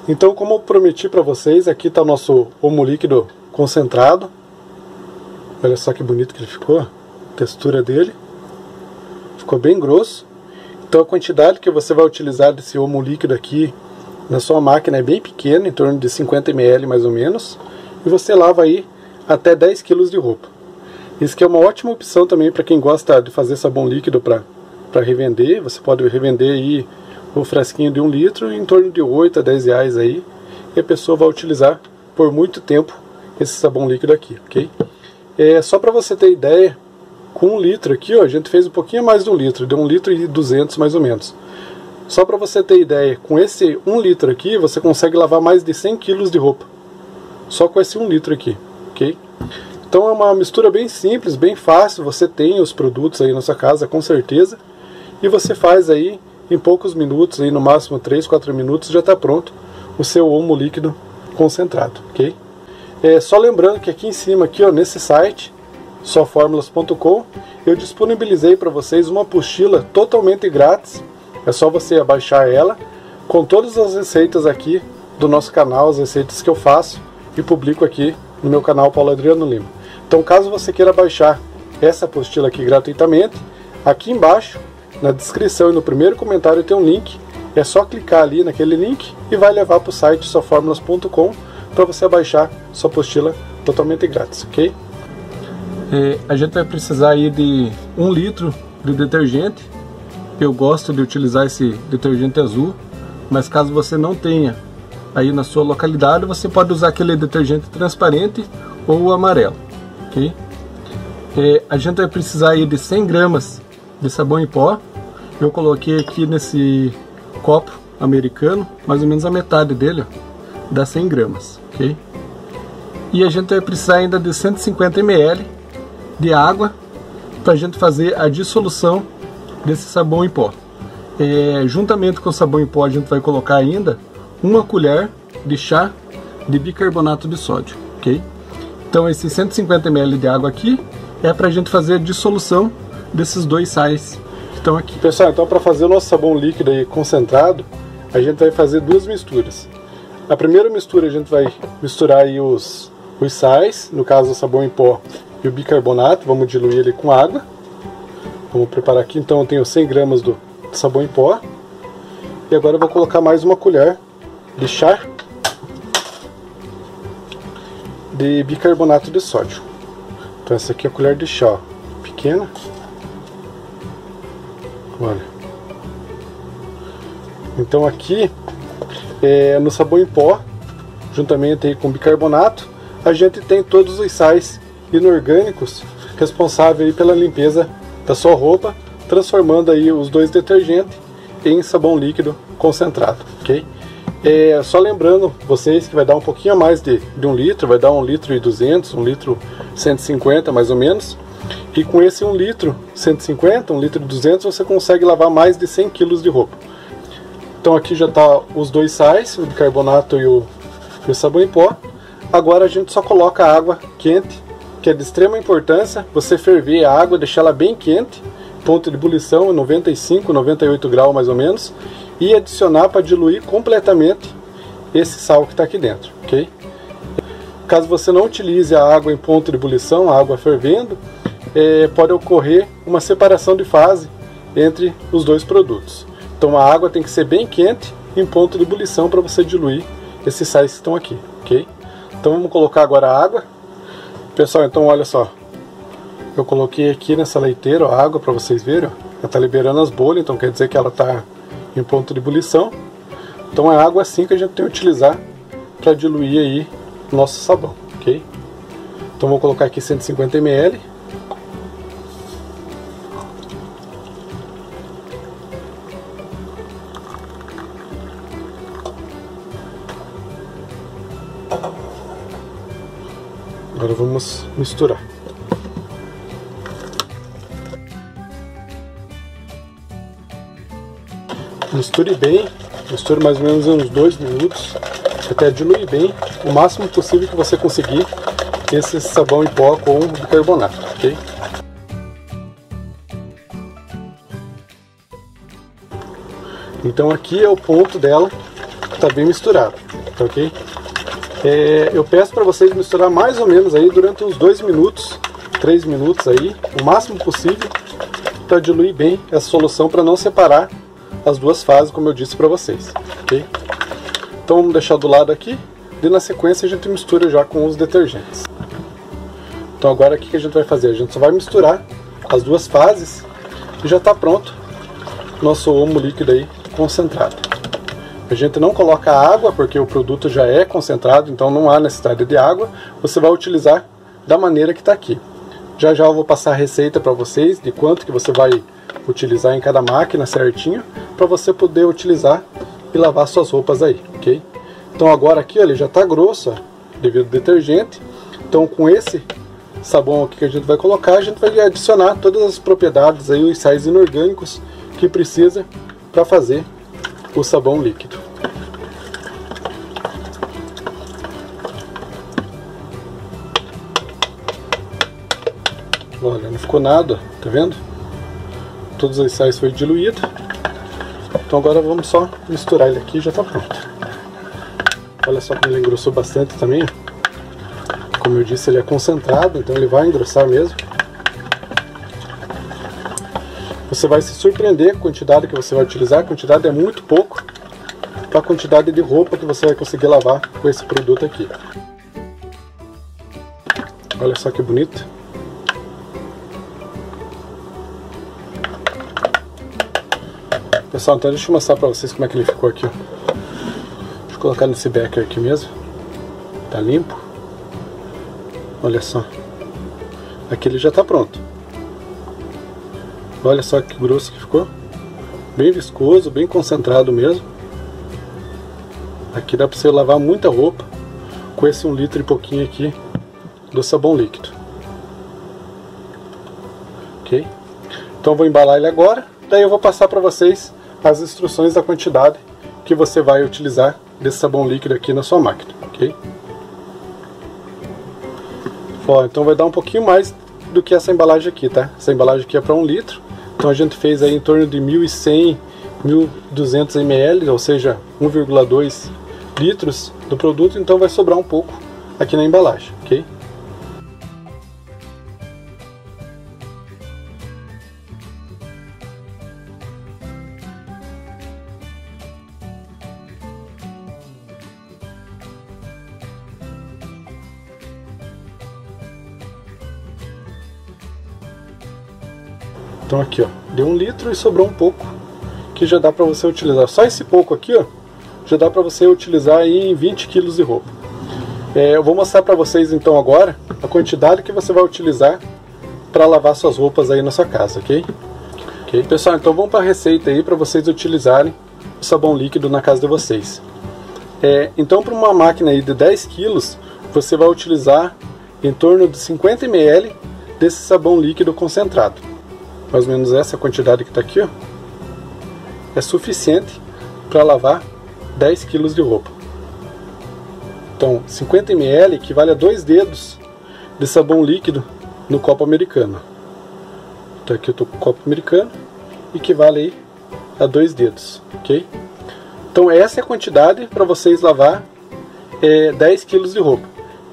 Então, como eu prometi para vocês, aqui está o nosso omo líquido concentrado. Olha só que bonito que ele ficou, a textura dele. Ficou bem grosso. Então a quantidade que você vai utilizar desse omo líquido aqui na sua máquina é bem pequena, em torno de 50 ml mais ou menos. E você lava aí até 10 kg de roupa. Isso que é uma ótima opção também para quem gosta de fazer sabão líquido para revender. Você pode revender aí o frasquinho de 1 litro em torno de 8 a 10 reais aí. E a pessoa vai utilizar por muito tempo esse sabão líquido aqui, ok? Só para você ter ideia, com 1 litro aqui, ó, a gente fez um pouquinho mais de 1 litro, deu 1 litro e 200 mais ou menos. Só para você ter ideia, com esse 1 litro aqui, você consegue lavar mais de 100 kg de roupa. Só com esse 1 litro aqui, ok? Então é uma mistura bem simples, bem fácil, você tem os produtos aí na sua casa, com certeza. E você faz aí em poucos minutos, aí no máximo 3, 4 minutos, já está pronto o seu omo líquido concentrado, ok? Só lembrando que aqui em cima, aqui, ó, nesse site, soformulas.com, eu disponibilizei para vocês uma apostila totalmente grátis. É só você baixar ela, com todas as receitas aqui do nosso canal, as receitas que eu faço e publico aqui no meu canal Paulo Adriano Lima. Então, caso você queira baixar essa apostila aqui gratuitamente, aqui embaixo, na descrição e no primeiro comentário tem um link. É só clicar ali naquele link e vai levar para o site soformulas.com para você baixar sua apostila totalmente grátis, ok? A gente vai precisar aí de 1 litro de detergente. Eu gosto de utilizar esse detergente azul, mas caso você não tenha aí na sua localidade, você pode usar aquele detergente transparente ou o amarelo, ok? A gente vai precisar aí de 100 gramas de sabão em pó. Eu coloquei aqui nesse copo americano, mais ou menos a metade dele, ó, dá 100 gramas, ok? E a gente vai precisar ainda de 150 ml de água para a gente fazer a dissolução desse sabão em pó. Juntamente com o sabão em pó a gente vai colocar ainda 1 colher de chá de bicarbonato de sódio, ok? Então esses 150 ml de água aqui é para a gente fazer a dissolução desses 2 sais que estão aqui. Pessoal, então para fazer o nosso sabão líquido aí concentrado, a gente vai fazer 2 misturas. A primeira mistura a gente vai misturar aí os sais, no caso o sabão em pó e o bicarbonato, vamos diluir ele com água. Vamos preparar aqui, então eu tenho 100 gramas do sabão em pó. E agora eu vou colocar mais 1 colher de chá de bicarbonato de sódio. Então essa aqui é a colher de chá, ó, pequena. Olha. Então aqui, no sabão em pó, juntamente aí com bicarbonato, a gente tem todos os sais inorgânicos responsáveis aí pela limpeza da sua roupa, transformando aí os 2 detergentes em sabão líquido concentrado, ok? Só lembrando vocês que vai dar um pouquinho a mais de 1 litro, vai dar 1 litro e 200, 1 litro 150 mais ou menos. E com esse 1 litro 150, 1 litro e 200, você consegue lavar mais de 100 kg de roupa. Então aqui já está os 2 sais, o bicarbonato e o sabão em pó. Agora a gente só coloca a água quente, que é de extrema importância. Você ferver a água, deixar ela bem quente, ponto de ebulição 95, 98 graus mais ou menos, e adicionar para diluir completamente esse sal que está aqui dentro, ok? Caso você não utilize a água em ponto de ebulição, a água fervendo, pode ocorrer uma separação de fase entre os 2 produtos. Então a água tem que ser bem quente em ponto de ebulição para você diluir esses sais que estão aqui, ok? Então vamos colocar agora a água. Pessoal, então olha só, eu coloquei aqui nessa leiteira a água para vocês verem, ó. Ela está liberando as bolhas, então quer dizer que ela está em ponto de ebulição. Então é água assim que a gente tem que utilizar para diluir aí o nosso sabão, ok? Então vou colocar aqui 150 ml. Agora vamos misturar. Misture bem, misture mais ou menos uns 2 minutos, até diluir bem, o máximo possível que você conseguir esse sabão em pó com bicarbonato, ok? Então aqui é o ponto dela, Tá bem misturado, tá ok? Eu peço para vocês misturar mais ou menos aí durante uns 2 minutos, 3 minutos aí, o máximo possível, para diluir bem essa solução, para não separar as duas fases, como eu disse para vocês, ok? Então vamos deixar do lado aqui, e na sequência a gente mistura já com os detergentes. Então agora o que a gente vai fazer? A gente só vai misturar as duas fases e já está pronto nosso omo líquido aí concentrado. A gente não coloca água porque o produto já é concentrado, então não há necessidade de água. Você vai utilizar da maneira que está aqui. Já já eu vou passar a receita para vocês de quanto que você vai utilizar em cada máquina certinho, para você poder utilizar e lavar suas roupas aí, ok? Então agora aqui, ó, ele já está grosso, ó, devido ao detergente. Então com esse sabão aqui que a gente vai colocar, a gente vai adicionar todas as propriedades aí, os sais inorgânicos que precisa para fazer o sabão líquido. Olha, não ficou nada, tá vendo? Todos os sais foi diluído. Então agora vamos só misturar ele aqui e já está pronto. Olha só como ele engrossou bastante também. Como eu disse, ele é concentrado, então ele vai engrossar mesmo. Você vai se surpreender com a quantidade que você vai utilizar. A quantidade é muito pouco para a quantidade de roupa que você vai conseguir lavar com esse produto aqui. Olha só que bonito. Pessoal, então deixa eu mostrar para vocês como é que ele ficou aqui. Deixa eu colocar nesse becker aqui mesmo. Tá limpo. Olha só. Aqui ele já está pronto. Olha só que grosso que ficou. Bem viscoso, bem concentrado mesmo. Aqui dá para você lavar muita roupa com esse 1 litro e pouquinho aqui do sabão líquido. Ok? Então eu vou embalar ele agora. Daí eu vou passar para vocês as instruções da quantidade que você vai utilizar desse sabão líquido aqui na sua máquina. Ok? Ó, então vai dar um pouquinho mais do que essa embalagem aqui, tá? Essa embalagem aqui é para 1 litro. Então a gente fez aí em torno de 1.100, 1.200 ml, ou seja, 1,2 litros do produto. Então vai sobrar um pouco aqui na embalagem, ok? Então aqui, ó, deu 1 litro e sobrou um pouco, que já dá para você utilizar. Só esse pouco aqui, ó, já dá para você utilizar aí em 20 kg de roupa. Eu vou mostrar para vocês então agora a quantidade que você vai utilizar para lavar suas roupas aí na sua casa, ok? Ok, pessoal, então vamos para a receita aí para vocês utilizarem o sabão líquido na casa de vocês. Então para uma máquina aí de 10 kg, você vai utilizar em torno de 50 ml desse sabão líquido concentrado. Mais ou menos essa quantidade que está aqui, ó, é suficiente para lavar 10 kg de roupa. Então 50 ml equivale a 2 dedos de sabão líquido no copo americano. Então aqui eu estou com o copo americano, equivale aí a 2 dedos, ok? Então essa é a quantidade para vocês lavar 10 kg de roupa.